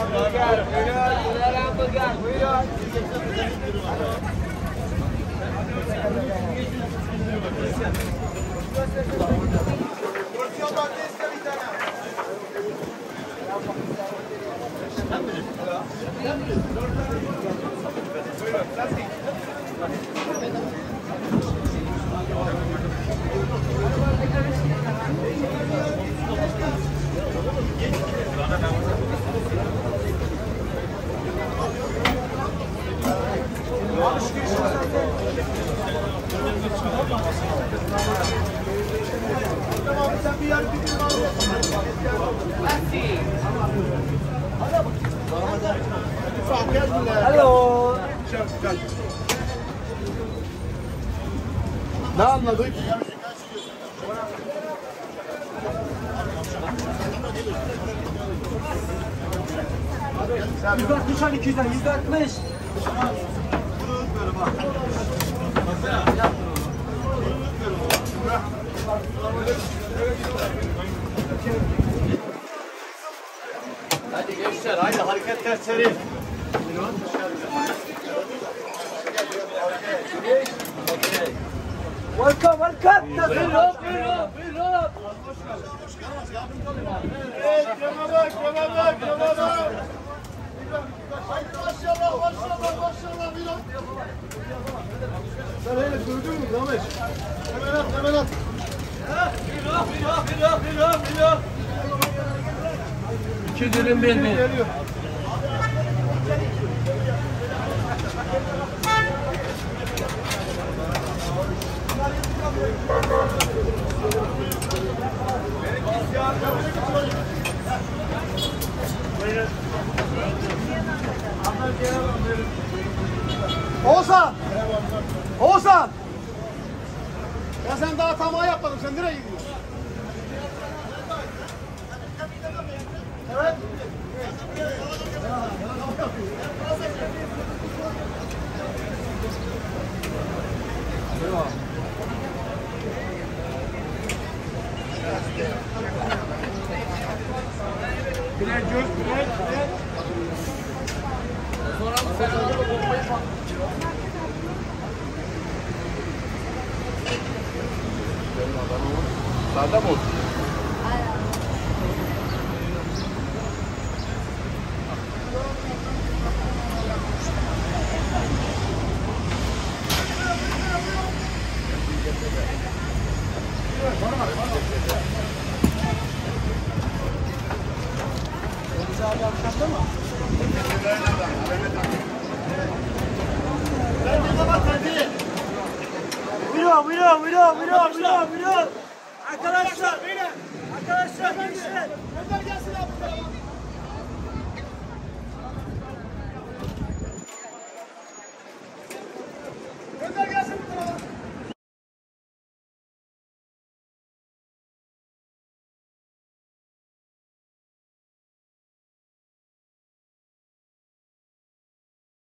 Hello. Ne anladık? 160 an 200'den 160. Hadi gençler, haydi hareketler seri. Welcome, welcome. Buyurun. Evet, yana bak. Maşallah, bir an. Sen hele gördün mü Rameş? Hemen at. Bir. 2 dilim bir. Geliyor. Oğuzhan! Ya sen daha tamam yapmadın. Sen nereye gidiyorsun? Evet. Bilal Göz, Bilal. Sonra sen önce bu bombayı Sağda mı olsun? Buyurun. Arkadaşlar, gençler. Gönder gelsin abi.